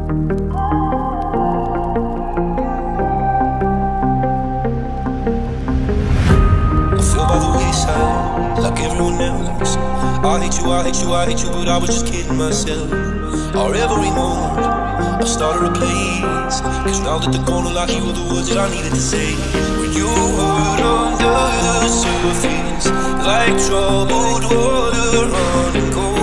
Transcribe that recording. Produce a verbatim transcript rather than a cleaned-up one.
I feel by the wayside, like everyone else. I hate you, I hate you, I hate you, but I was just kidding myself. Our every moment, I started a place. Cause now that the corner like you were the words that I needed to say. When you were under the surface, like troubled water running cold.